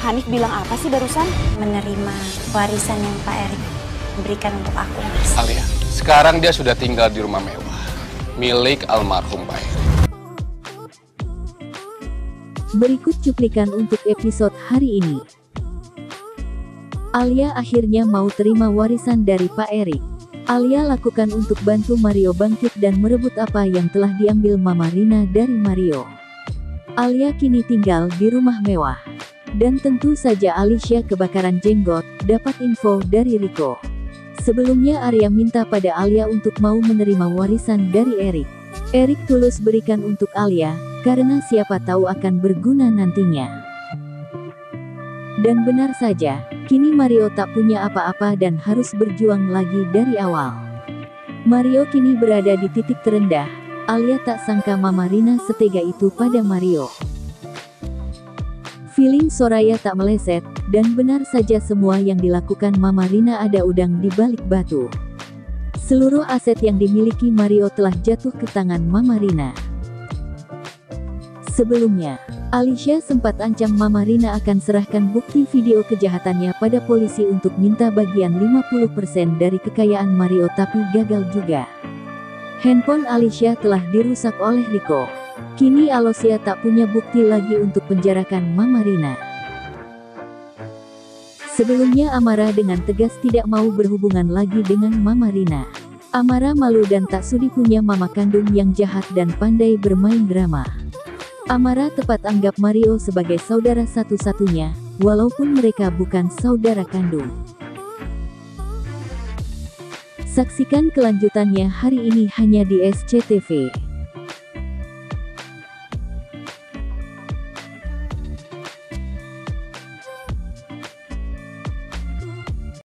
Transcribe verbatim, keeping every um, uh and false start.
Hanif bilang apa sih barusan? Menerima warisan yang Pak Erik berikan untuk aku, Mas. Alia, sekarang dia sudah tinggal di rumah mewah milik almarhum Pak Erik. Berikut cuplikan untuk episode hari ini. Alia akhirnya mau terima warisan dari Pak Erik. Alia lakukan untuk bantu Mario bangkit dan merebut apa yang telah diambil Mama Rina dari Mario. Alia kini tinggal di rumah mewah. Dan tentu saja Alicia kebakaran jenggot, dapat info dari Rico. Sebelumnya Arya minta pada Alia untuk mau menerima warisan dari Erik. Erik tulus berikan untuk Alia, karena siapa tahu akan berguna nantinya. Dan benar saja, kini Mario tak punya apa-apa dan harus berjuang lagi dari awal. Mario kini berada di titik terendah. Alia tak sangka Mama Rina setega itu pada Mario. Feeling Soraya tak meleset, dan benar saja semua yang dilakukan Mama Rina ada udang di balik batu. Seluruh aset yang dimiliki Mario telah jatuh ke tangan Mama Rina. Sebelumnya, Alicia sempat ancam Mama Rina akan serahkan bukti video kejahatannya pada polisi untuk minta bagian lima puluh persen dari kekayaan Mario, tapi gagal juga. Handphone Alicia telah dirusak oleh Rico. Kini Alicia tak punya bukti lagi untuk penjarakan Mama Rina. Sebelumnya Amara dengan tegas tidak mau berhubungan lagi dengan Mama Rina. Amara malu dan tak sudi punya mama kandung yang jahat dan pandai bermain drama. Amara tepat anggap Mario sebagai saudara satu-satunya, walaupun mereka bukan saudara kandung. Saksikan kelanjutannya hari ini hanya di S C T V.